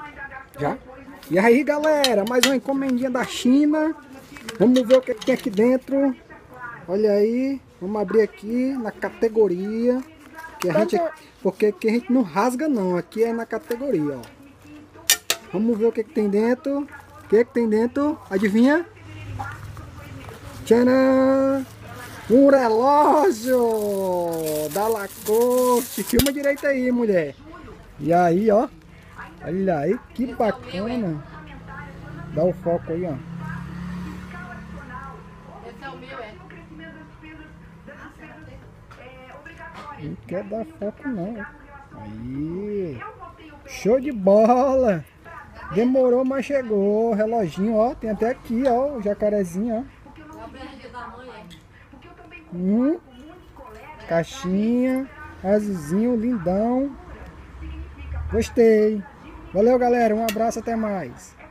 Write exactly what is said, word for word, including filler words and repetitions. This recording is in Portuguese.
Já? E aí, galera, mais uma encomendinha da China. Vamos ver o que tem aqui dentro. Olha aí, vamos abrir aqui na categoria. Que a gente, porque aqui a gente não rasga não, aqui é na categoria, ó. Vamos ver o que, que tem dentro. O que, que tem dentro? Adivinha? Tcharam! Um relógio da Lacoste. Filma direito aí, mulher. E aí, ó. Olha aí, que bacana. Dá o foco aí, ó. Esse é o meu, é? Não quer dar foco não. Aí. Show de bola. Demorou, mas chegou. Reloginho, ó. Tem até aqui, ó. O jacarezinho, ó. É o presente da mãe, é? Hum. Caixinha. Azulzinho, lindão. Gostei. Valeu, galera. Um abraço, até mais.